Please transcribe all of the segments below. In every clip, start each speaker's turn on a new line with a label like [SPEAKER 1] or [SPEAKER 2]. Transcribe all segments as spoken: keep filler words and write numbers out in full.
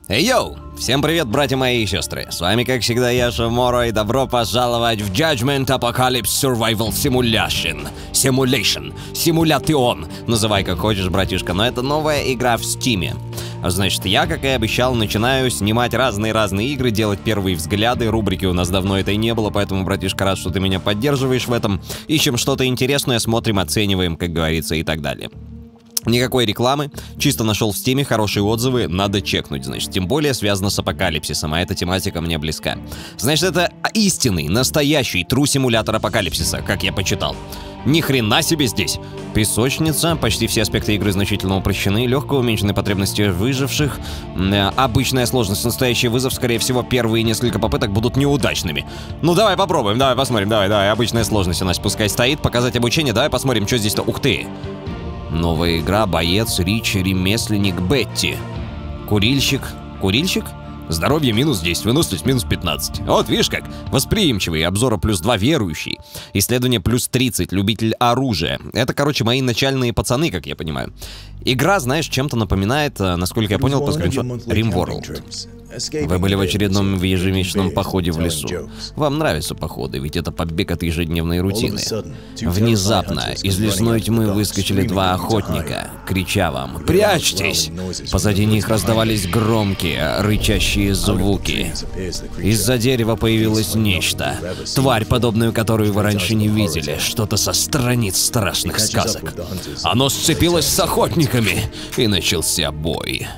[SPEAKER 1] Эй, йоу! Всем привет, братья мои и сестры. С вами, как всегда, я, Шаморо, и добро пожаловать в Judgment Apocalypse Survival Simulation. Simulation. Симулятион. Называй как хочешь, братишка, но это новая игра в Стиме. Значит, я, как и обещал, начинаю снимать разные-разные игры, делать первые взгляды. Рубрики у нас давно этой не было, поэтому, братишка, рад, что ты меня поддерживаешь в этом. Ищем что-то интересное, смотрим, оцениваем, как говорится, и так далее. Никакой рекламы, чисто нашел в Стиме хорошие отзывы, надо чекнуть, значит, тем более связано с апокалипсисом, а эта тематика мне близка. Значит, это истинный, настоящий, true симулятор апокалипсиса, как я почитал. Ни хрена себе здесь! Песочница, почти все аспекты игры значительно упрощены, легкая, уменьшенные потребности выживших, э, обычная сложность, настоящий вызов, скорее всего, первые несколько попыток будут неудачными. Ну, давай попробуем, давай посмотрим, давай, давай, обычная сложность у нас пускай стоит, показать обучение, давай посмотрим, что здесь-то, ух ты! Новая игра, боец, Рич, ремесленник, Бетти. Курильщик. Курильщик? Здоровье минус десять, выносливость минус пятнадцать. Вот, видишь как. Восприимчивый, обзора плюс два, верующий. Исследование плюс тридцать, любитель оружия. Это, короче, мои начальные пацаны, как я понимаю. Игра, знаешь, чем-то напоминает, насколько я понял, по скриншоту, RimWorld. Вы были в очередном ежемесячном походе в лесу. Вам нравятся походы, ведь это побег от ежедневной рутины. Внезапно из лесной тьмы выскочили два охотника, крича вам «Прячьтесь!». Позади них раздавались громкие, рычащие звуки. Из-за дерева появилось нечто. Тварь, подобную которую вы раньше не видели. Что-то со страниц страшных сказок. Оно сцепилось с охотниками, и начался бой.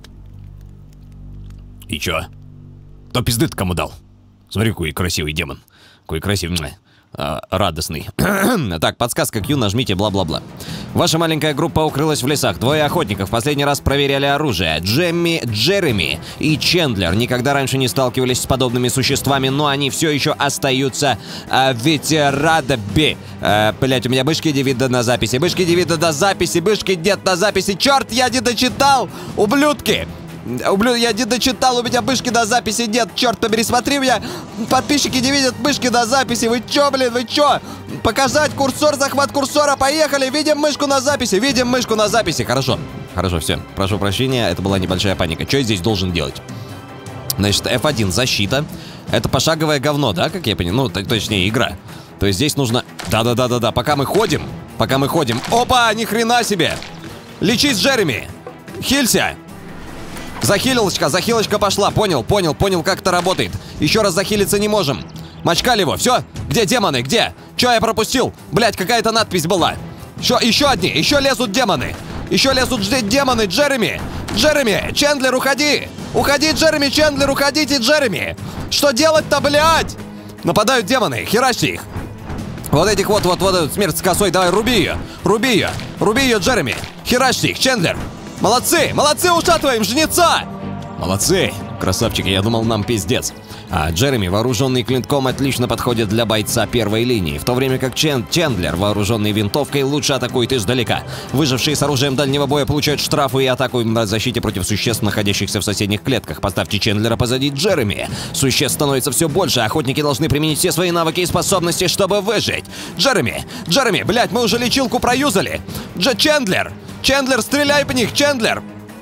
[SPEAKER 1] И чё? Кто пизды-то кому дал? Смотри, какой красивый демон. Какой красивый, а, радостный. Так, подсказка Q, нажмите бла-бла-бла. Ваша маленькая группа укрылась в лесах. Двое охотников последний раз проверяли оружие. Джемми, Джереми и Чендлер никогда раньше не сталкивались с подобными существами, но они все еще остаются а, ветеранами. А, блять, у меня бышки девида на записи. Бышки девида на записи. Бышки дед на записи. Черт, я не дочитал! Ублюдки! Ублюдки, я не дочитал, у меня мышки на записи нет, черт побери, смотри, у меня подписчики не видят мышки на записи, вы чё, блин, вы чё? Показать курсор, захват курсора, поехали, видим мышку на записи, видим мышку на записи, хорошо, хорошо, все, прошу прощения, это была небольшая паника, что я здесь должен делать? Значит, эф один, защита, это пошаговое говно, да, как я понимаю, ну, точнее, игра, то есть здесь нужно, да-да-да-да-да, пока мы ходим, пока мы ходим, опа, ни хрена себе, лечись, Джереми, хилься. Захилилочка, захилочка пошла, понял, понял, понял, как это работает. Еще раз захилиться не можем. Мочкали его, все? Где демоны, где? Че я пропустил? Блять, какая-то надпись была. Еще, еще одни, еще лезут демоны. Еще лезут демоны, Джереми. Джереми, Чендлер, уходи. Уходи, Джереми, Чендлер, уходите, Джереми. Что делать-то, блядь? Нападают демоны, херачьте их. Вот этих вот, вот, вот, смерть с косой, давай, руби ее. Руби ее, руби ее, Джереми. Херачьте их, Чендлер. Молодцы! Молодцы, ушатываем жнеца! Молодцы! Красавчики, я думал, нам пиздец. А Джереми, вооруженный клинком, отлично подходит для бойца первой линии, в то время как Чен Чендлер, вооруженный винтовкой, лучше атакует издалека. Выжившие с оружием дальнего боя получают штрафы и атаку на защите против существ, находящихся в соседних клетках. Поставьте Чендлера позади Джереми. Существ становится все больше, охотники должны применить все свои навыки и способности, чтобы выжить. Джереми! Джереми, блядь, мы уже лечилку проюзали! Дж Чендлер! Чендлер, стреляй по них, Чендлер!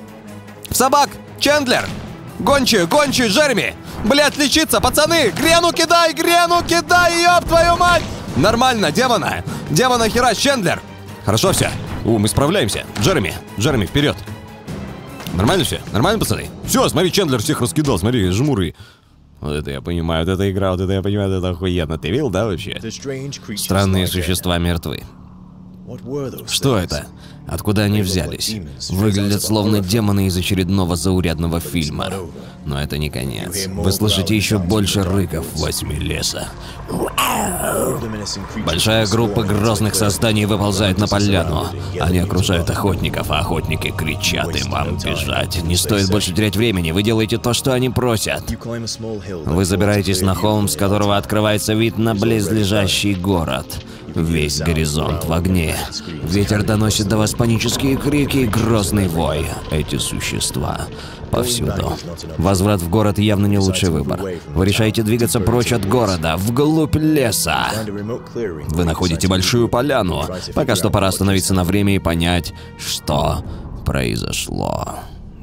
[SPEAKER 1] В собак! Чендлер! Гончую, гончую, Джереми! Блядь, лечиться, пацаны! Грену кидай, грену кидай, ёб твою мать! Нормально, демона! Демона херач, Чендлер! Хорошо все. У, мы справляемся. Джереми, Джереми, вперед! Нормально все? Нормально, пацаны? Все, смотри, Чендлер всех раскидал, смотри, жмуры. Вот это я понимаю, вот эта игра, вот это я понимаю, вот это охуенно. Ты видел, да, вообще? Странные существа мертвы. Что это? Откуда они взялись? Выглядят словно демоны из очередного заурядного фильма. Но это не конец. Вы слышите еще больше рыков в восьми леса. Большая группа грозных созданий выползает на поляну. Они окружают охотников, а охотники кричат им вам бежать. Не стоит больше терять времени, вы делаете то, что они просят. Вы забираетесь на холм, с которого открывается вид на близлежащий город. Весь горизонт в огне. Ветер доносит до вас панические крики и грозный вой. Эти существа повсюду. Возврат в город явно не лучший выбор. Вы решаете двигаться прочь от города, вглубь леса. Вы находите большую поляну. Пока что пора остановиться на время и понять, что произошло.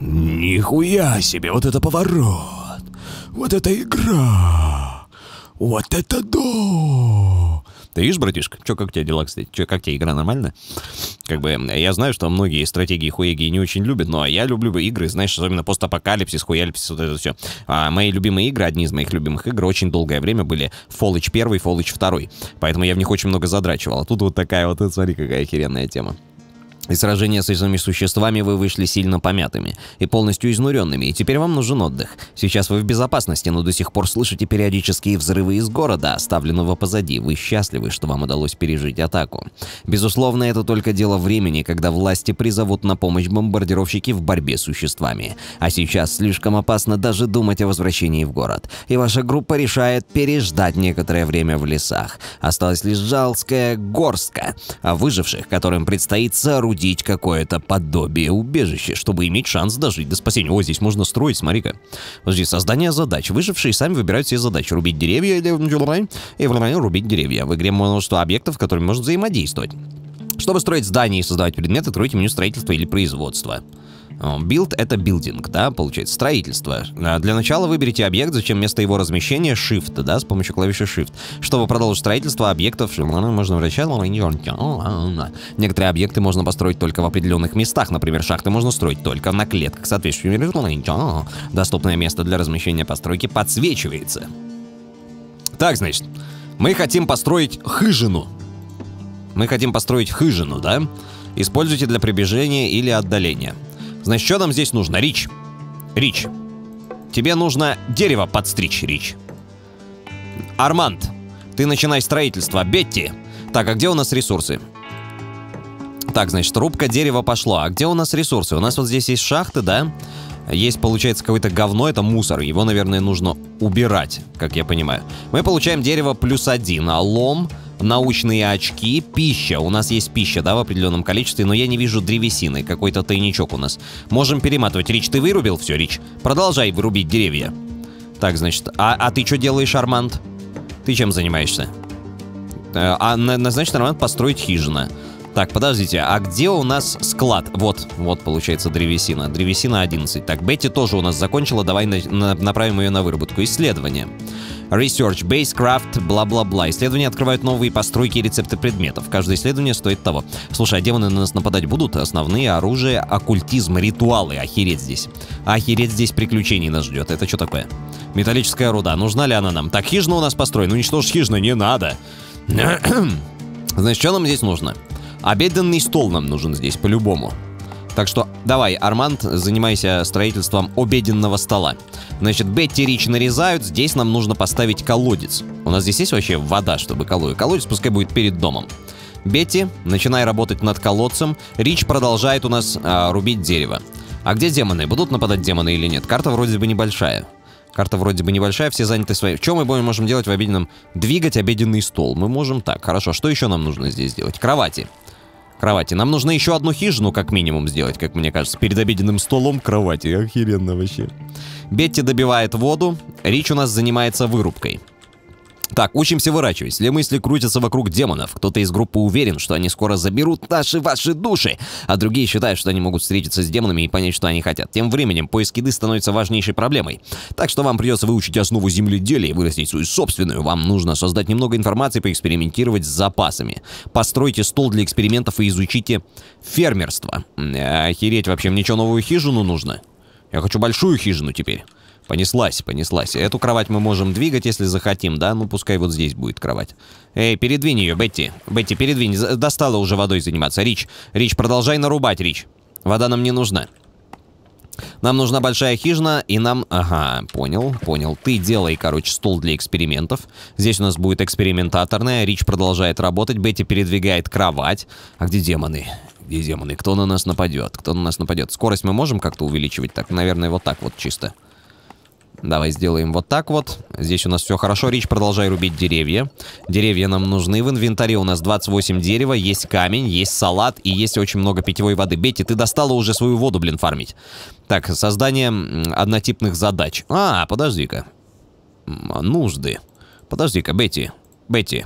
[SPEAKER 2] Нихуя себе, вот это поворот. Вот это игра. Вот это да.
[SPEAKER 1] Ты видишь, братишка? Чё, как у тебя дела, кстати? Чё, как тебе игра, нормально? Как бы, я знаю, что многие стратегии хуеги не очень любят, но я люблю игры, знаешь, особенно постапокалипсис, хуялипсис, вот это все. А мои любимые игры, одни из моих любимых игр, очень долгое время были Fallout один, Fallout два. Поэтому я в них очень много задрачивал. А тут вот такая вот, смотри, какая охеренная тема. Из сражения с этими существами вы вышли сильно помятыми и полностью изнуренными, и теперь вам нужен отдых. Сейчас вы в безопасности, но до сих пор слышите периодические взрывы из города, оставленного позади. Вы счастливы, что вам удалось пережить атаку. Безусловно, это только дело времени, когда власти призовут на помощь бомбардировщики в борьбе с существами. А сейчас слишком опасно даже думать о возвращении в город. И ваша группа решает переждать некоторое время в лесах. Осталась лишь жалкая горстка выживших, которым предстоит соорудить какое-то подобие убежища, чтобы иметь шанс дожить до спасения. О, здесь можно строить, смотри-ка. Подожди, создание задач. Выжившие сами выбирают себе задачи. Рубить деревья или и рубить деревья. В игре множество объектов, с которыми можно взаимодействовать. Чтобы строить здания и создавать предметы, откройте меню строительства или производства. Build — это билдинг, да, получается, строительство. Для начала выберите объект, зачем вместо его размещения Shift, да, с помощью клавиши Shift. Чтобы продолжить строительство объектов, можно вращать. Некоторые объекты можно построить только в определенных местах, например, шахты можно строить только на клетках, соответственно, доступное место для размещения постройки подсвечивается. Так, значит, мы хотим построить хижину. Мы хотим построить хижину, да? Используйте для приближения или отдаления. Значит, что нам здесь нужно? Рич. Рич. Тебе нужно дерево подстричь, Рич. Арманд, ты начинай строительство. Бетти. Так, а где у нас ресурсы? Так, значит, рубка дерева пошла. А где у нас ресурсы? У нас вот здесь есть шахты, да? Есть, получается, какое-то говно, это мусор. Его, наверное, нужно убирать, как я понимаю. Мы получаем дерево плюс один, а лом... Научные очки, пища. У нас есть пища, да, в определенном количестве, но я не вижу древесины. Какой-то тайничок у нас. Можем перематывать. Рич, ты вырубил? Все, Рич. Продолжай вырубить деревья. Так, значит, а, а ты что делаешь, Арманд? Ты чем занимаешься? А, на, значит, Арманд построить хижина. Так, подождите, а где у нас склад? Вот, вот, получается, древесина. Древесина одиннадцать. Так, Бетти тоже у нас закончила. Давай на, на, направим ее на выработку. Исследование. Research, Basecraft, бла-бла-бла. Исследования открывают новые постройки и рецепты предметов. Каждое исследование стоит того. Слушай, а демоны на нас нападать будут? Основные оружия, оккультизм, ритуалы. Охереть здесь. Охереть здесь приключений нас ждет. Это что такое? Металлическая руда. Нужна ли она нам? Так, хижина у нас построена. Уничтожить хижину не надо. Значит, что нам здесь нужно? Обеденный стол нам нужен здесь, по-любому. Так что давай, Арманд, занимайся строительством обеденного стола. Значит, Бетти, Рич нарезают. Здесь нам нужно поставить колодец. У нас здесь есть вообще вода, чтобы колодец? Колодец пускай будет перед домом. Бетти, начинай работать над колодцем. Рич продолжает у нас а, рубить дерево. А где демоны? Будут нападать демоны или нет? Карта вроде бы небольшая. Карта вроде бы небольшая, все заняты своим. Что мы можем делать в обеденном? Двигать обеденный стол. Мы можем так. Хорошо, что еще нам нужно здесь сделать? Кровати. Кровати. Нам нужно еще одну хижину, как минимум, сделать, как мне кажется. Перед обеденным столом кровати. Охеренно вообще. Бетти добивает воду. Рич у нас занимается вырубкой. Так, учимся выращивать. Все мысли крутятся вокруг демонов. Кто-то из группы уверен, что они скоро заберут наши ваши души, а другие считают, что они могут встретиться с демонами и понять, что они хотят. Тем временем поиск еды становится важнейшей проблемой. Так что вам придется выучить основу земледелия и вырастить свою собственную. Вам нужно создать немного информации, поэкспериментировать с запасами. Постройте стол для экспериментов и изучите фермерство. Охереть, вообще, мне что, новую хижину нужно? Я хочу большую хижину теперь. Понеслась, понеслась. Эту кровать мы можем двигать, если захотим, да? Ну, пускай вот здесь будет кровать. Эй, передвинь ее, Бетти. Бетти, передвинь. Достала уже водой заниматься. Рич, Рич, продолжай нарубать, Рич. Вода нам не нужна. Нам нужна большая хижина, и нам... Ага, понял, понял. Ты делай, короче, стол для экспериментов. Здесь у нас будет экспериментаторная. Рич продолжает работать. Бетти передвигает кровать. А где демоны? Где демоны? Кто на нас нападет? Кто на нас нападет? Скорость мы можем как-то увеличивать? Так, наверное, вот так вот чисто. Давай сделаем вот так вот. Здесь у нас все хорошо. Рич, продолжай рубить деревья. Деревья нам нужны. В инвентаре у нас двадцать восемь дерева. Есть камень, есть салат и есть очень много питьевой воды. Бетти, ты достала уже свою воду, блин, фармить. Так, создание однотипных задач. А, подожди-ка. Нужды. Подожди-ка, Бетти. Бетти.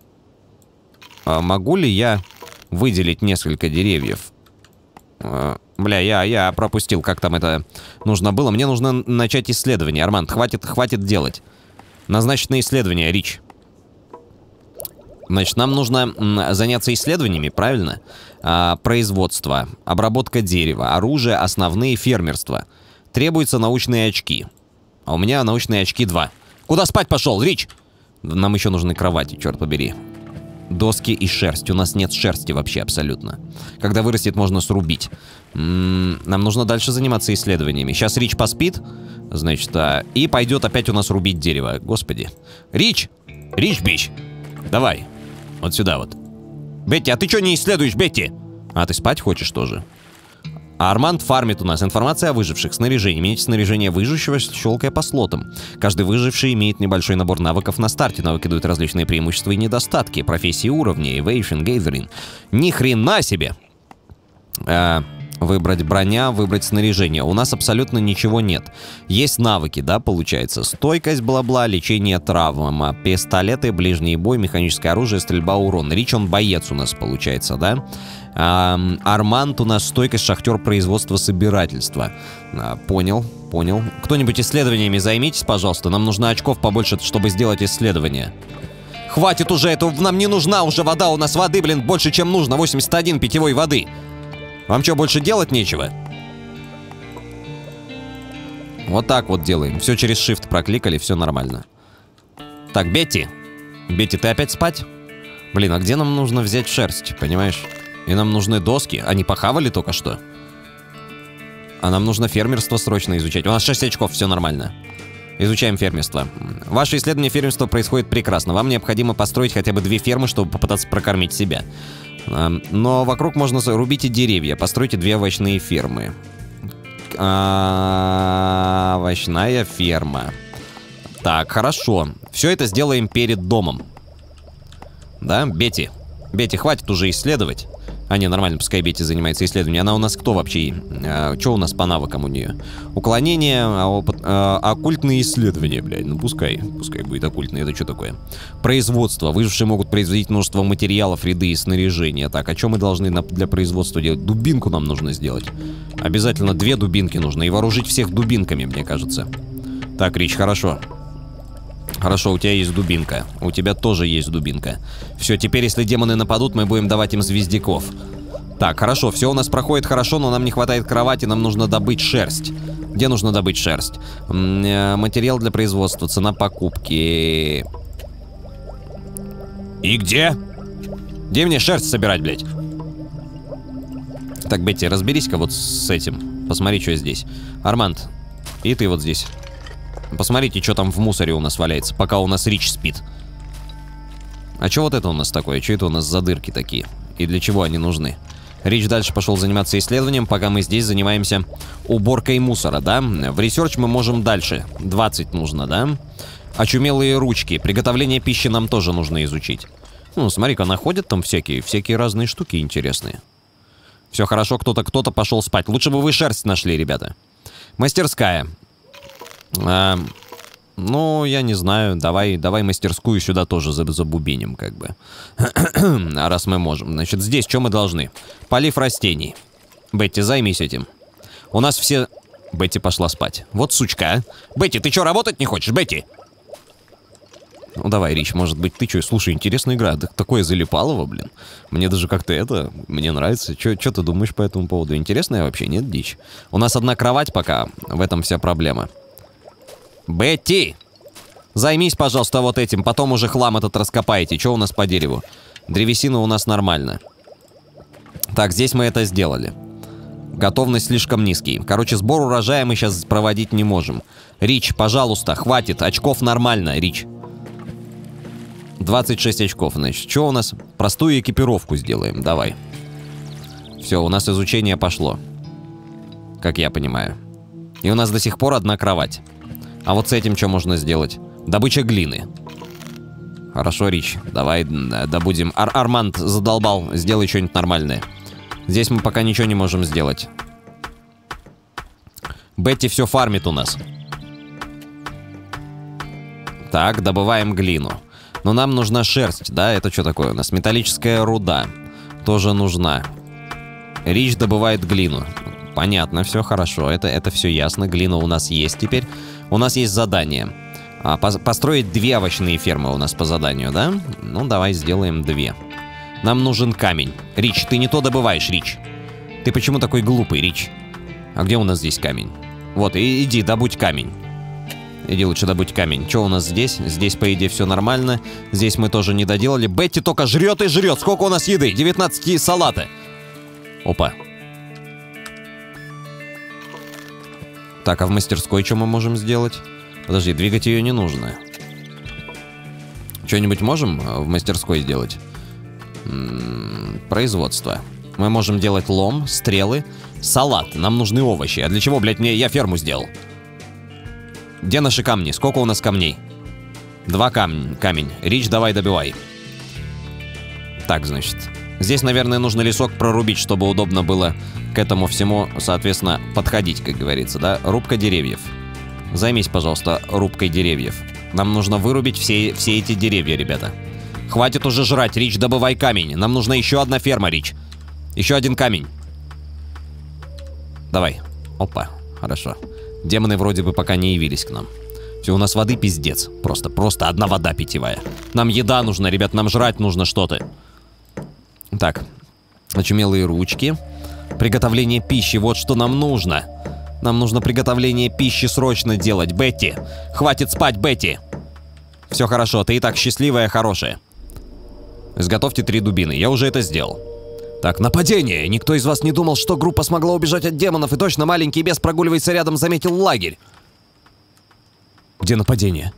[SPEAKER 1] А могу ли я выделить несколько деревьев? А, Бля, я, я пропустил, как там это нужно было. Мне нужно начать исследование. Арманд, хватит, хватит делать. Назначенные исследования, Рич. Значит, нам нужно заняться исследованиями, правильно? А, производство, обработка дерева, оружие, основные, фермерство. Требуются научные очки. А у меня научные очки два. Куда спать пошел, Рич? Нам еще нужны кровати, черт побери. Доски и шерсть. У нас нет шерсти вообще абсолютно. Когда вырастет, можно срубить. М-м, нам нужно дальше заниматься исследованиями. Сейчас Рич поспит, значит, а, и пойдет опять у нас рубить дерево. Господи. Рич! Рич, бич! Давай. Вот сюда вот. Бетти, а ты что не исследуешь, Бетти? А, ты спать хочешь тоже? А Арманд фармит у нас. Информация о выживших. Снаряжение. Меняйте снаряжение выжившего, щелкая по слотам. Каждый выживший имеет небольшой набор навыков на старте. Навыки дают различные преимущества и недостатки. Профессии уровня. Evasion, Gathering. Ни хрена себе! А, выбрать броня, выбрать снаряжение. У нас абсолютно ничего нет. Есть навыки, да, получается. Стойкость, бла-бла, лечение травм, пистолеты, ближний бой, механическое оружие, стрельба, урон. Рич, он боец у нас получается, да? А, Арманд у нас стойкость, шахтер, производство, собирательство. А, понял, понял. Кто-нибудь исследованиями займитесь, пожалуйста. Нам нужно очков побольше, чтобы сделать исследование. Хватит уже, это нам не нужна уже вода. У нас воды, блин, больше, чем нужно. восемьдесят один питьевой воды. Вам что, больше делать нечего? Вот так вот делаем. Все через shift прокликали, все нормально. Так, Бетти. Бетти, ты опять спать? Блин, а где нам нужно взять шерсть, понимаешь? И нам нужны доски. Они похавали только что. А нам нужно фермерство срочно изучать. У нас шесть очков, все нормально. Изучаем фермерство. Ваше исследование фермерства происходит прекрасно. Вам необходимо построить хотя бы две фермы, чтобы попытаться прокормить себя. Но вокруг можно рубить и деревья. Постройте две овощные фермы. А, овощная ферма. Так, хорошо. Все это сделаем перед домом. Да, Бетти? Бетти, хватит уже исследовать. А, не, нормально, пускай Бетти занимается исследованием. Она у нас кто вообще? А, что у нас по навыкам у нее? Уклонение, а, опыт, а, оккультные исследования, блядь. Ну, пускай, пускай будет оккультные. Это что такое? Производство. Выжившие могут производить множество материалов, ряды и снаряжения. Так, а что мы должны на, для производства делать? Дубинку нам нужно сделать. Обязательно две дубинки нужно. И вооружить всех дубинками, мне кажется. Так, Рич, хорошо. Хорошо, у тебя есть дубинка. У тебя тоже есть дубинка. Все, теперь, если демоны нападут, мы будем давать им звездяков. Так, хорошо, все у нас проходит хорошо, но нам не хватает кровати, нам нужно добыть шерсть. Где нужно добыть шерсть? М-м, материал для производства, цена покупки. И где? Где мне шерсть собирать, блядь? Так, Бетти, разберись-ка вот с этим. Посмотри, что здесь. Арманд, и ты вот здесь. Посмотрите, что там в мусоре у нас валяется, пока у нас Рич спит. А что вот это у нас такое? Что это у нас за дырки такие? И для чего они нужны? Рич дальше пошел заниматься исследованием, пока мы здесь занимаемся уборкой мусора, да? В ресерч мы можем дальше. двадцать нужно, да? Очумелые ручки. Приготовление пищи нам тоже нужно изучить. Ну, смотри-ка, находят там всякие, всякие разные штуки интересные. Все хорошо, кто-то, кто-то пошел спать. Лучше бы вы шерсть нашли, ребята. Мастерская. А, ну, я не знаю. Давай, давай мастерскую сюда тоже забубеним, как бы. А раз мы можем. Значит, здесь что мы должны? Полив растений. Бетти, займись этим. У нас все... Бетти пошла спать. Вот сучка, а. Бетти, ты что, работать не хочешь, Бетти? Ну, давай, Рич, может быть, ты что? Слушай, интересная игра. Такое залипалово, блин. Мне даже как-то это... Мне нравится. Что ты думаешь по этому поводу? Интересная вообще? Нет, дичь? У нас одна кровать пока. В этом вся проблема. Бетти! Займись, пожалуйста, вот этим. Потом уже хлам этот раскопаете. Что у нас по дереву? Древесина у нас нормально. Так, здесь мы это сделали. Готовность слишком низкий. Короче, сбор урожая мы сейчас проводить не можем. Рич, пожалуйста, хватит. Очков нормально, Рич. двадцать шесть очков, значит. Что у нас? Простую экипировку сделаем. Давай. Все, у нас изучение пошло. Как я понимаю. И у нас до сих пор одна кровать. А вот с этим что можно сделать? Добыча глины. Хорошо, Рич, давай добудем. Ар Арманд задолбал, сделай что-нибудь нормальное. Здесь мы пока ничего не можем сделать. Бетти все фармит у нас. Так, добываем глину. Но нам нужна шерсть, да? Это что такое у нас? Металлическая руда. Тоже нужна. Рич добывает глину. Понятно, все хорошо. Это, это все ясно. Глина у нас есть теперь. У нас есть задание. А, по построить две овощные фермы у нас по заданию, да? Ну, давай сделаем две. Нам нужен камень. Рич, ты не то добываешь, Рич. Ты почему такой глупый, Рич? А где у нас здесь камень? Вот, и, иди, добудь камень. Иди лучше добудь камень. Что у нас здесь? Здесь, по идее, все нормально. Здесь мы тоже не доделали. Бетти только жрет и жрет. Сколько у нас еды? девятнадцать салата. Опа. Так, а в мастерской что мы можем сделать? Подожди, двигать ее не нужно. Что-нибудь можем в мастерской сделать? М-м, производство. Мы можем делать лом, стрелы, салат. Нам нужны овощи. А для чего, блядь, мне я ферму сделал? Где наши камни? Сколько у нас камней? Два камня. Камень. Рич, давай добивай. Так, значит. Здесь, наверное, нужно лесок прорубить, чтобы удобно было к этому всему, соответственно, подходить, как говорится, да? Рубка деревьев. Займись, пожалуйста, рубкой деревьев. Нам нужно вырубить все, все эти деревья, ребята. Хватит уже жрать, Рич, добывай камень. Нам нужна еще одна ферма, Рич. Еще один камень. Давай. Опа, хорошо. Демоны вроде бы пока не явились к нам. Все, у нас воды пиздец. Просто, просто одна вода питьевая. Нам еда нужна, ребят, нам жрать нужно что-то. Так, очумелые ручки. Приготовление пищи, вот что нам нужно. Нам нужно приготовление пищи срочно делать. Бетти, хватит спать, Бетти. Все хорошо, ты и так счастливая, хорошая. Изготовьте три дубины, я уже это сделал. Так, нападение. Никто из вас не думал, что группа смогла убежать от демонов, и точно маленький бес прогуливается рядом, заметил лагерь. Где нападение?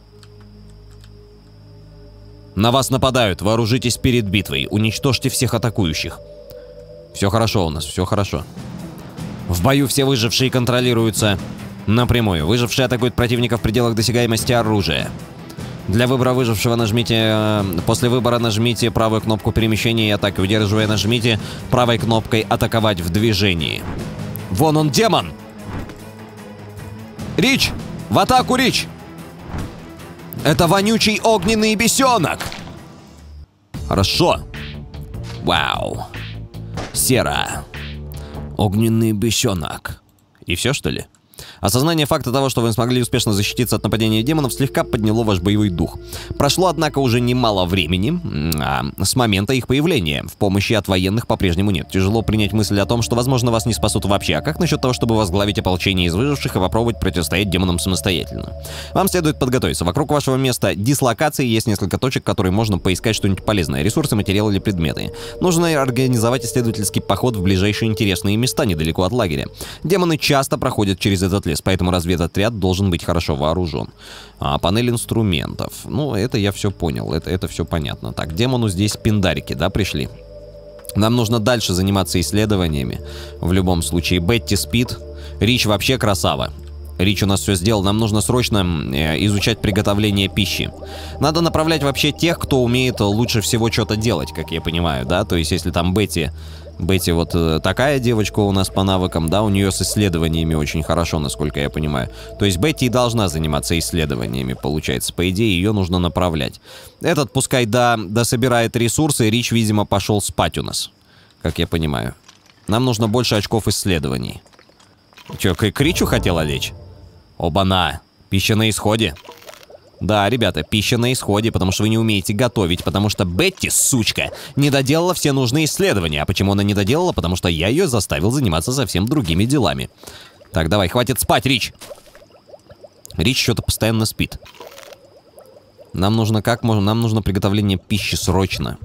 [SPEAKER 1] На вас нападают, вооружитесь перед битвой, уничтожьте всех атакующих. Все хорошо у нас, все хорошо. В бою все выжившие контролируются напрямую. Выжившие атакуют противника в пределах досягаемости оружия. Для выбора выжившего нажмите... После выбора нажмите правую кнопку перемещения и атаки. Удерживая, нажмите правой кнопкой атаковать в движении. Вон он, демон! Рич! В атаку, Рич! Это вонючий огненный бесенок! Хорошо. Вау. Сера. Огненный бесенок. И все, что ли? Осознание факта того, что вы смогли успешно защититься от нападения демонов, слегка подняло ваш боевой дух. Прошло, однако, уже немало времени а, с момента их появления. В помощи от военных по-прежнему нет. Тяжело принять мысль о том, что, возможно, вас не спасут вообще. А как насчет того, чтобы возглавить ополчение из выживших и попробовать противостоять демонам самостоятельно? Вам следует подготовиться. Вокруг вашего места дислокации есть несколько точек, в которые можно поискать что-нибудь полезное. Ресурсы, материалы или предметы. Нужно организовать исследовательский поход в ближайшие интересные места недалеко от лагеря. Демоны часто проходят через этот лес, поэтому разведотряд должен быть хорошо вооружен. А, панель инструментов. Ну, это я все понял, это, это все понятно. Так, демону здесь пиндарики, да, пришли? Нам нужно дальше заниматься исследованиями. В любом случае, Бетти спит. Рич вообще красава. Рич у нас все сделал. Нам нужно срочно э, изучать приготовление пищи. Надо направлять вообще тех, кто умеет лучше всего что-то делать, как я понимаю, да? То есть, если там Бетти... Бетти вот э, такая девочка у нас по навыкам, да, у нее с исследованиями очень хорошо, насколько я понимаю. То есть Бетти и должна заниматься исследованиями, получается. По идее, ее нужно направлять. Этот пускай да, да собирает ресурсы, Рич, видимо, пошел спать у нас, как я понимаю. Нам нужно больше очков исследований. Че, к, к Ричу хотела лечь? Оба-на, пища на исходе. Да, ребята, пища на исходе, потому что вы не умеете готовить, потому что Бетти, сучка, не доделала все нужные исследования. А почему она не доделала? Потому что я ее заставил заниматься совсем другими делами. Так, давай, хватит спать, Рич. Рич что-то постоянно спит. Нам нужно как можно? Нам нужно приготовление пищи срочно.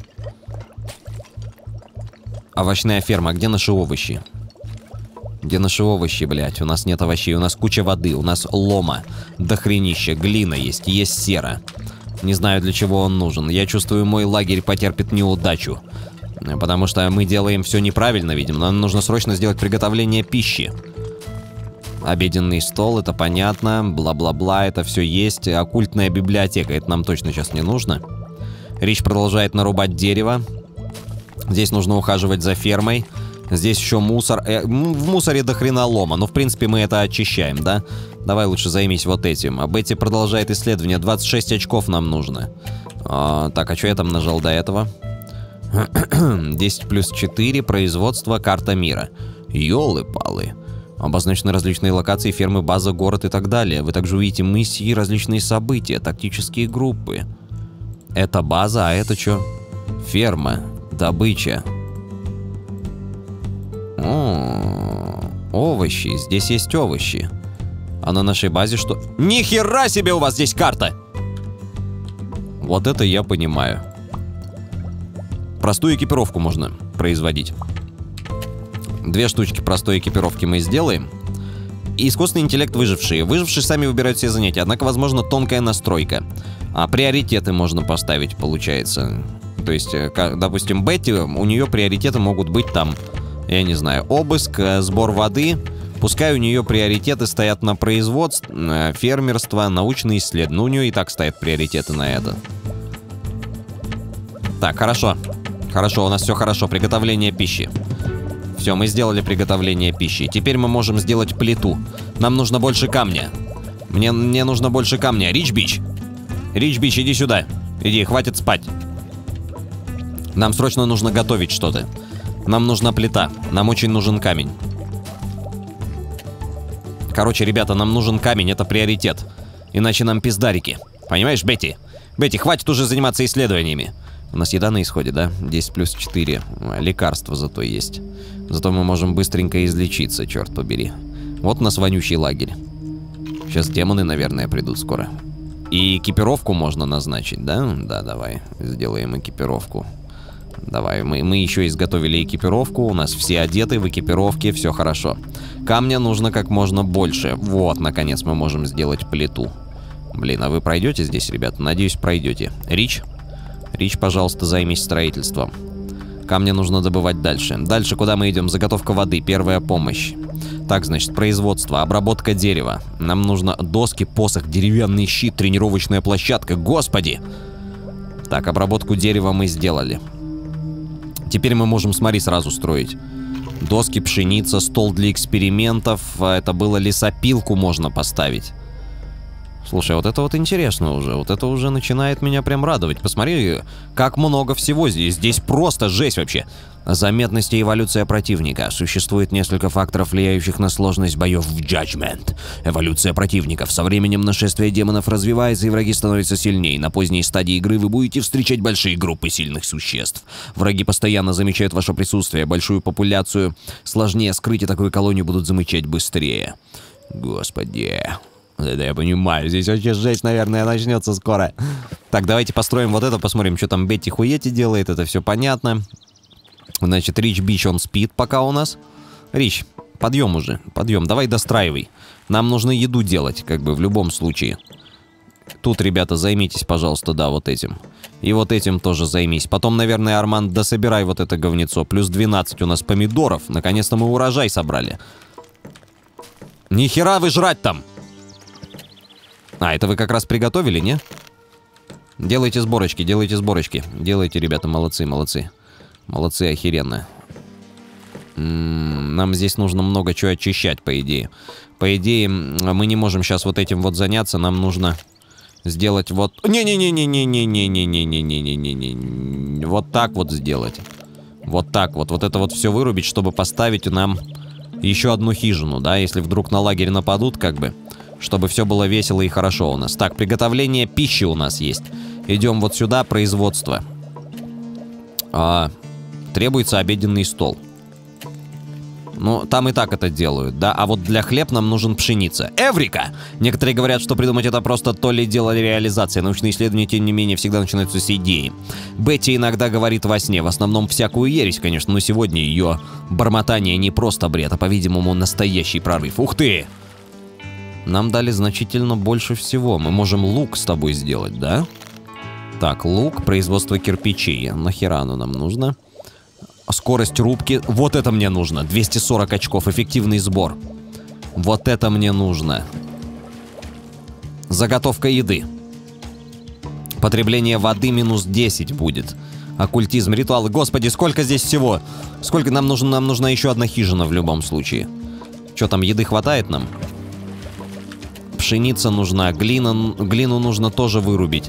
[SPEAKER 1] Овощная ферма, где наши овощи? Где наши овощи, блядь? У нас нет овощей, у нас куча воды, у нас лома, дохренища, глина есть, есть сера. Не знаю, для чего он нужен. Я чувствую, мой лагерь потерпит неудачу. Потому что мы делаем все неправильно, видимо. Нам нужно срочно сделать приготовление пищи. Обеденный стол, это понятно. Бла-бла-бла, это все есть. Оккультная библиотека, это нам точно сейчас не нужно. Рич продолжает нарубать дерево. Здесь нужно ухаживать за фермой. Здесь еще мусор. Э, в мусоре до хрена лома. Но, в принципе, мы это очищаем, да? Давай лучше займись вот этим. А Бетти продолжает исследование. двадцать шесть очков нам нужно. А, так, а что я там нажал до этого? десять плюс четыре. Производство. Карта мира. Ёлы-палы. Обозначены различные локации, фермы, база, город и так далее. Вы также увидите миссии, различные события, тактические группы. Это база, а это что? Ферма. Добыча. О, овощи. Здесь есть овощи. А на нашей базе что? Ни хера себе у вас здесь карта! Вот это я понимаю. Простую экипировку можно производить. Две штучки простой экипировки мы сделаем. И искусственный интеллект выжившие. Выжившие сами выбирают все занятия. Однако, возможно, тонкая настройка. А приоритеты можно поставить, получается. То есть, как, допустим, Бетти, у нее приоритеты могут быть там, я не знаю, обыск, сбор воды. Пускай у нее приоритеты стоят на производство, фермерство, научные исследования. Ну, у нее и так стоят приоритеты на это. Так, хорошо. Хорошо, у нас все хорошо. Приготовление пищи. Все, мы сделали приготовление пищи. Теперь мы можем сделать плиту. Нам нужно больше камня. Мне, мне нужно больше камня. Рич Бич. Рич Бич, иди сюда. Иди, хватит спать. Нам срочно нужно готовить что-то. Нам нужна плита. Нам очень нужен камень. Короче, ребята, нам нужен камень, это приоритет. Иначе нам пиздарики. Понимаешь, Бетти? Бетти, хватит уже заниматься исследованиями. У нас еда на исходе, да? десять плюс четыре. Лекарства зато есть. Зато мы можем быстренько излечиться, черт побери. Вот у нас вонючий лагерь. Сейчас демоны, наверное, придут скоро. И экипировку можно назначить, да? Да, давай, сделаем экипировку. Давай, мы, мы еще изготовили экипировку. У нас все одеты в экипировке, все хорошо. Камня нужно как можно больше. Вот, наконец мы можем сделать плиту. Блин, а вы пройдете здесь, ребята? Надеюсь, пройдете. Рич? Рич, пожалуйста, займись строительством. Камня нужно добывать дальше. Дальше куда мы идем? Заготовка воды, первая помощь. Так, значит, производство, обработка дерева. Нам нужно доски, посох, деревянный щит, тренировочная площадка. Господи! Так, обработку дерева мы сделали. Теперь мы можем, смотри, сразу строить. Доски, пшеница, стол для экспериментов. Это было лесопилку можно поставить. Слушай, вот это вот интересно уже. Вот это уже начинает меня прям радовать. Посмотри, как много всего здесь. Здесь просто жесть вообще. Заметность и эволюция противника. Существует несколько факторов, влияющих на сложность боев в Judgment. Эволюция противников. Со временем нашествие демонов развивается, и враги становятся сильнее. На поздней стадии игры вы будете встречать большие группы сильных существ. Враги постоянно замечают ваше присутствие. Большую популяцию сложнее скрыть, и такую колонию будут замечать быстрее. Господи. Это я понимаю. Здесь вообще жесть, наверное, начнется скоро. Так, давайте построим вот это, посмотрим, что там Бетти Хуети делает. Это все понятно. Значит, Рич Бич, он спит пока у нас. Рич, подъем уже, подъем, давай достраивай. Нам нужно еду делать, как бы в любом случае. Тут, ребята, займитесь, пожалуйста, да, вот этим. И вот этим тоже займись. Потом, наверное, Арман, дособирай вот это говнецо. Плюс двенадцать у нас помидоров. Наконец-то мы урожай собрали. Ни хера вы жрать там! А, это вы как раз приготовили, не? Делайте сборочки, делайте сборочки. Делайте, ребята, молодцы, молодцы. Молодцы, охеренно. М-м, нам здесь нужно много чего очищать, по идее. По идее, мы не можем сейчас вот этим вот заняться. Нам нужно сделать вот... Не-не-не-не-не-не-не-не-не-не-не-не-не. Вот так вот сделать. Вот так вот. Вот это вот все вырубить, чтобы поставить нам еще одну хижину, да? Если вдруг на лагерь нападут, как бы... Чтобы все было весело и хорошо у нас. Так, приготовление пищи у нас есть. Идем вот сюда, производство. А, требуется обеденный стол. Ну, там и так это делают, да? А вот для хлеб нам нужен пшеница. Эврика! Некоторые говорят, что придумать это просто то ли дело реализация. Научные исследования, тем не менее, всегда начинаются с идеи. Бетти иногда говорит во сне. В основном всякую ересь, конечно. Но сегодня ее бормотание не просто бред, а, по-видимому, настоящий прорыв. Ух ты! Нам дали значительно больше всего. Мы можем лук с тобой сделать, да? Так, лук, производство кирпичей. Нахера оно нам нужно? Скорость рубки. Вот это мне нужно. двести сорок очков. Эффективный сбор. Вот это мне нужно. Заготовка еды. Потребление воды минус десять будет. Оккультизм, ритуалы. Господи, сколько здесь всего? Сколько нам нужно? Нам нужна еще одна хижина в любом случае. Что там, еды хватает нам? Пшеница нужна, глина, глину нужно тоже вырубить.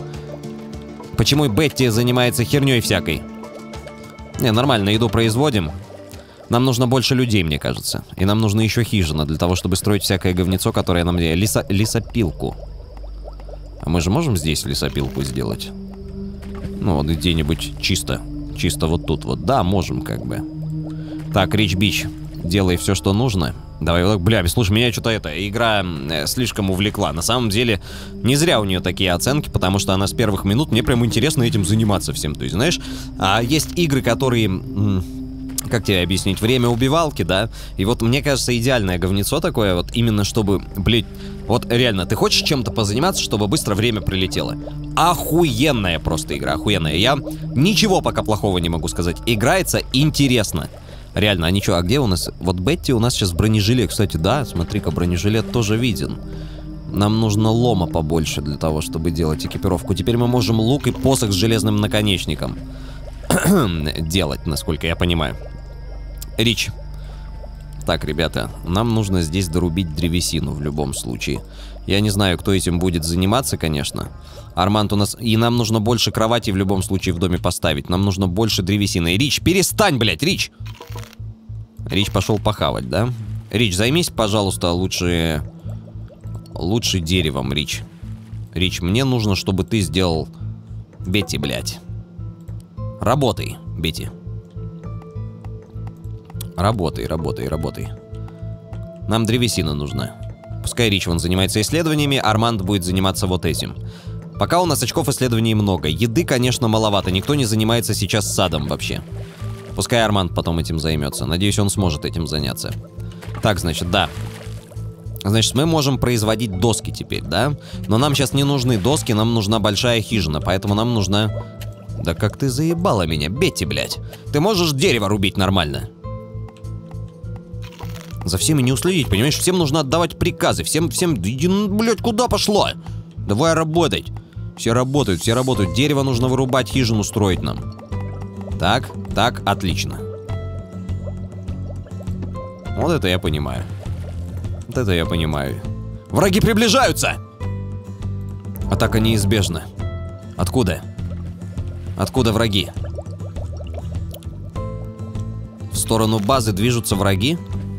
[SPEAKER 1] Почему Бетти занимается херней всякой? Не, нормально, еду производим. Нам нужно больше людей, мне кажется. И нам нужно еще хижина для того, чтобы строить всякое говнецо, которое нам... Лесо... Лесопилку. А мы же можем здесь лесопилку сделать? Ну, вот где-нибудь чисто. Чисто вот тут вот. Да, можем как бы. Так, Рич Бич, делай все, что нужно. Давай, бля, слушай, меня что-то это, игра э, слишком увлекла. На самом деле, не зря у нее такие оценки, потому что она с первых минут, мне прям интересно этим заниматься всем. То есть, знаешь, а есть игры, которые... Как тебе объяснить? Время убивалки, да? И вот, мне кажется, идеальное говнецо такое, вот именно чтобы, блядь, вот реально, ты хочешь чем-то позаниматься, чтобы быстро время прилетело? Охуенная просто игра, охуенная. Я ничего пока плохого не могу сказать. Играется интересно. Реально, а ничего, а где у нас? Вот Бетти у нас сейчас бронежилет, кстати, да, смотри-ка, бронежилет тоже виден. Нам нужно лома побольше для того, чтобы делать экипировку. Теперь мы можем лук и посох с железным наконечником делать, насколько я понимаю. Рич. Так, ребята, нам нужно здесь дорубить древесину в любом случае. Я не знаю, кто этим будет заниматься, конечно. Арманд у нас... И нам нужно больше кровати в любом случае в доме поставить. Нам нужно больше древесины. Рич, перестань, блядь, Рич! Рич пошел похавать, да? Рич, займись, пожалуйста, лучше... Лучше деревом, Рич. Рич, мне нужно, чтобы ты сделал... Бетти, блядь. Работай, Бетти. Работай, работай, работай. Нам древесина нужна. Пускай Рич вон занимается исследованиями, Арманд будет заниматься вот этим. Пока у нас очков исследований много. Еды, конечно, маловато. Никто не занимается сейчас садом вообще. Пускай Арманд потом этим займется. Надеюсь, он сможет этим заняться. Так, значит, да. Значит, мы можем производить доски теперь, да? Но нам сейчас не нужны доски, нам нужна большая хижина. Поэтому нам нужна... Да как ты заебала меня, Бетти, блядь. Ты можешь дерево рубить нормально? За всеми не уследить, понимаешь? Всем нужно отдавать приказы. Всем, всем... Иди, блядь, куда пошла? Давай работать. Все работают, все работают. Дерево нужно вырубать, хижину строить нам. Так, так, отлично. Вот это я понимаю. Вот это я понимаю. Враги приближаются! Атака неизбежна. Откуда? Откуда враги? В сторону базы движутся враги?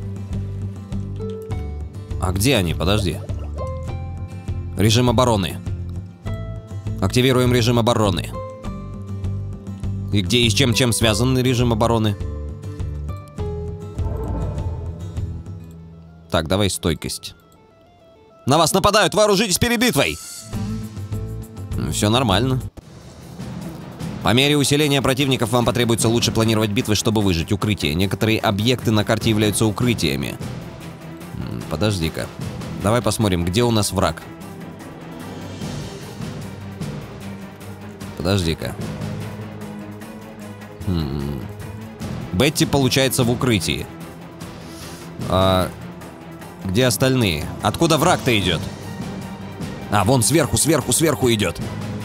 [SPEAKER 1] А где они? Подожди. Режим обороны. Активируем режим обороны. И где и с чем, чем связан режим обороны? Так, давай стойкость. На вас нападают! Вооружитесь перед битвой! Все нормально. По мере усиления противников вам потребуется лучше планировать битвы, чтобы выжить. Укрытие. Некоторые объекты на карте являются укрытиями. Подожди-ка. Давай посмотрим, где у нас враг. Подожди-ка. Хм. Бетти, получается, в укрытии. А... Где остальные? Откуда враг-то идет? А, вон сверху, сверху, сверху идет.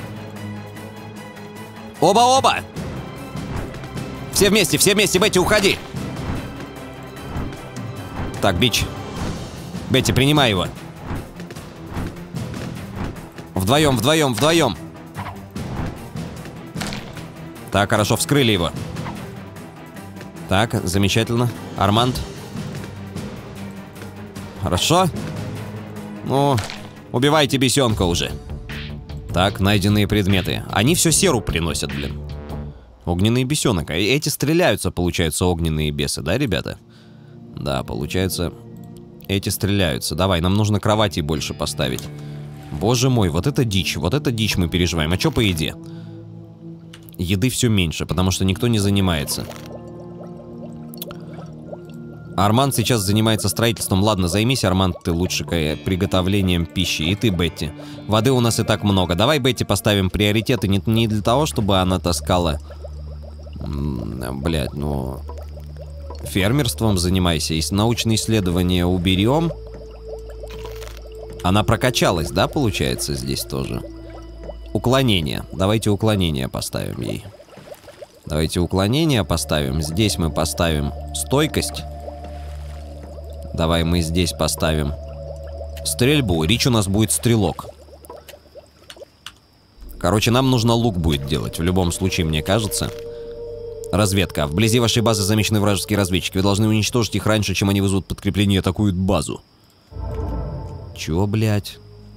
[SPEAKER 1] Оба-оба! Все вместе, все вместе, Бетти, уходи! Так, Бич. Бетти, принимай его. Вдвоем, вдвоем, вдвоем. Так, хорошо, вскрыли его. Так, замечательно. Арманд. Хорошо. Ну, убивайте бесенка уже. Так, найденные предметы. Они все серу приносят, блин. Огненный бесенок. А эти стреляются, получаются, огненные бесы, да, ребята? Да, получается... Эти стреляются. Давай, нам нужно кровати больше поставить. Боже мой, вот это дичь. Вот это дичь мы переживаем. А что по еде? Еды все меньше, потому что никто не занимается. Арманд сейчас занимается строительством. Ладно, займись, Арманд, ты лучше приготовлением пищи. И ты, Бетти. Воды у нас и так много. Давай, Бетти, поставим приоритеты не, не для того, чтобы она таскала... Блядь, ну... Фермерством занимайся. И научные исследования уберем. Она прокачалась, да, получается, здесь тоже? Уклонение. Давайте уклонение поставим ей. Давайте уклонение поставим. Здесь мы поставим стойкость. Давай мы здесь поставим стрельбу. Рич у нас будет стрелок. Короче, нам нужно лук будет делать. В любом случае, мне кажется. Разведка. Вблизи вашей базы замечены вражеские разведчики. Вы должны уничтожить их раньше, чем они вызовут подкрепление и атакуют базу. Чё, блядь?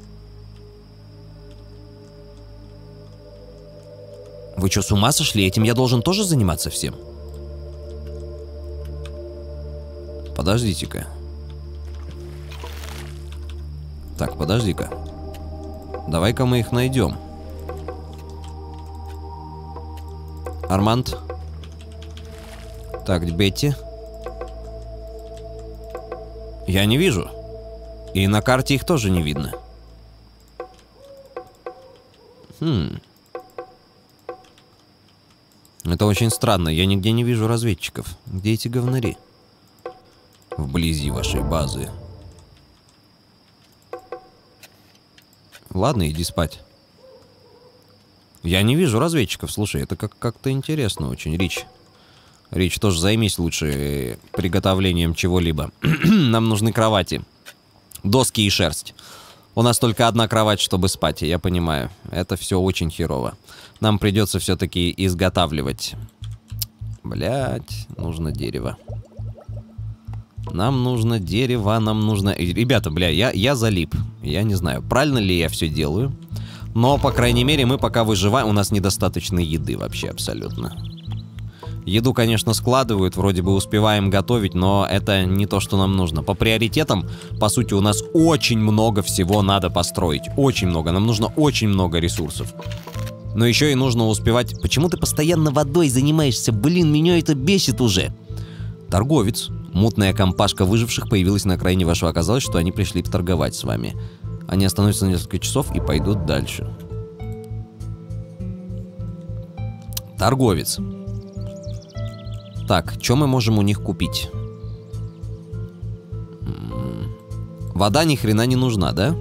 [SPEAKER 1] Вы чё, с ума сошли? Этим я должен тоже заниматься всем? Подождите-ка. Так, подожди-ка. Давай-ка мы их найдем. Арманд. Так, Бетти. Я не вижу. И на карте их тоже не видно. Хм. Это очень странно. Я нигде не вижу разведчиков. Где эти говнари? Вблизи вашей базы. Ладно, иди спать. Я не вижу разведчиков. Слушай, это как- как-то интересно очень, Рич. Рич, тоже займись лучше приготовлением чего-либо. Нам нужны кровати. Доски и шерсть. У нас только одна кровать, чтобы спать, я понимаю. Это все очень херово. Нам придется все-таки изготавливать. Блять, нужно дерево. Нам нужно дерево, нам нужно... Ребята, бля, я, я залип. Я не знаю, правильно ли я все делаю. Но, по крайней мере, мы пока выживаем. У нас недостаточно еды вообще абсолютно. Еду, конечно, складывают, вроде бы успеваем готовить, но это не то, что нам нужно. По приоритетам, по сути, у нас очень много всего надо построить. Очень много. Нам нужно очень много ресурсов. Но еще и нужно успевать... Почему ты постоянно водой занимаешься? Блин, меня это бесит уже. Торговец. Мутная компашка выживших появилась на окраине вашего. Оказалось, что они пришли торговать с вами. Они остановятся на несколько часов и пойдут дальше. Торговец. Так, что мы можем у них купить? Вода ни хрена не нужна, да?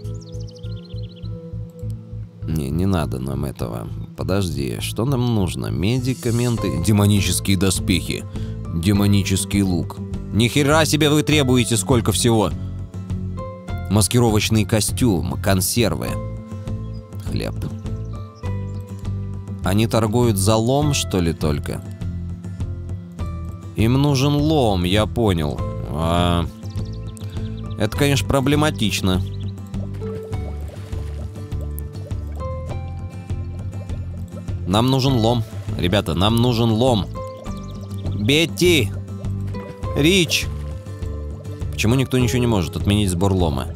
[SPEAKER 1] Не, не надо нам этого. Подожди, что нам нужно? Медикаменты, демонические доспехи, демонический лук. Ни хера себе вы требуете сколько всего. Маскировочный костюм, консервы, хлеб. Они торгуют за лом, что ли, только? Им нужен лом, я понял. А... Это, конечно, проблематично. Нам нужен лом. Ребята, нам нужен лом. Бетти! Рич! Почему никто ничего не может отменить сбор лома?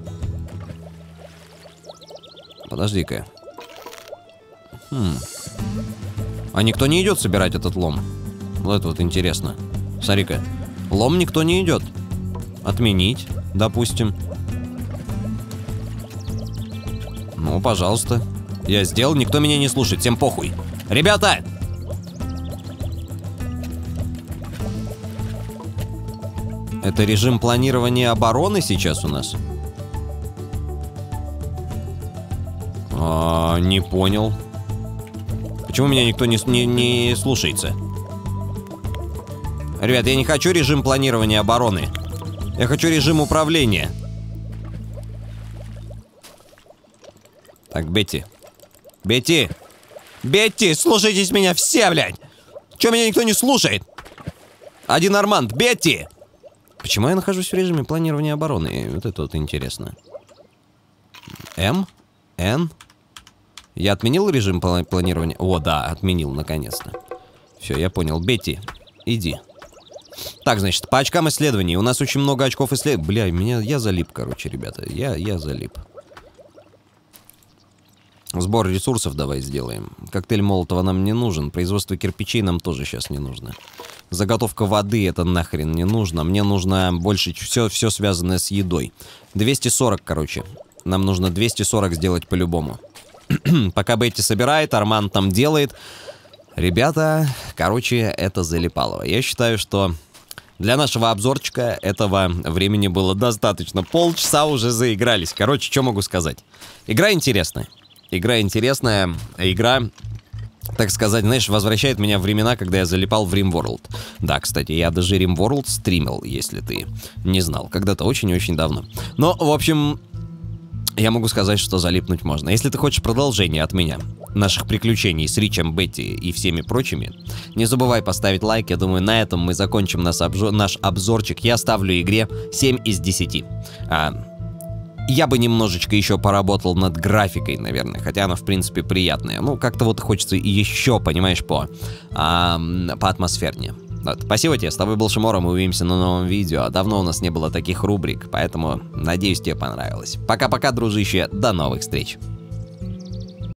[SPEAKER 1] Подожди-ка. Хм. А никто не идет собирать этот лом? Вот это вот интересно. Смотри-ка. Лом никто не идет. Отменить, допустим. Ну, пожалуйста. Я сделал, никто меня не слушает, всем похуй. Ребята! Это режим планирования обороны сейчас у нас? А, не понял. Почему меня никто не, не, не слушается? Ребят, я не хочу режим планирования обороны. Я хочу режим управления. Так, Бетти. Бетти! Бетти, слушайтесь меня все, блядь! Чё меня никто не слушает? Один Арманд, Бетти! Почему я нахожусь в режиме планирования обороны? Вот это вот интересно. М? Н? Я отменил режим планирования? О, да, отменил, наконец-то. Все, я понял. Бетти, иди. Так, значит, по очкам исследований. У нас очень много очков исследований. Бля, меня, я залип, короче, ребята. Я, я залип. Сбор ресурсов давай сделаем. Коктейль Молотова нам не нужен. Производство кирпичей нам тоже сейчас не нужно. Заготовка воды это нахрен не нужно. Мне нужно больше все, все связанное с едой. двести сорок, короче. Нам нужно двести сорок сделать по-любому. Пока Бетти собирает, Арман там делает. Ребята, короче, это залипалово. Я считаю, что для нашего обзорчика этого времени было достаточно. Полчаса уже заигрались. Короче, что могу сказать? Игра интересная. Игра интересная. Игра, так сказать, знаешь, возвращает меня в времена, когда я залипал в RimWorld. Да, кстати, я даже RimWorld стримил, если ты не знал. Когда-то очень и очень давно. Но, в общем... я могу сказать, что залипнуть можно. Если ты хочешь продолжение от меня, наших приключений с Ричем, Бетти и всеми прочими, не забывай поставить лайк. Я думаю, на этом мы закончим наш, обжор, наш обзорчик. Я ставлю игре семь из десяти. А, я бы немножечко еще поработал над графикой, наверное, хотя она, в принципе, приятная. Ну, как-то вот хочется еще, понимаешь, по, а, по атмосфернее. Вот. Спасибо тебе, с тобой был Шиморо, мы увидимся на новом видео. Давно у нас не было таких рубрик, поэтому надеюсь, тебе понравилось. Пока-пока, дружище, до новых встреч.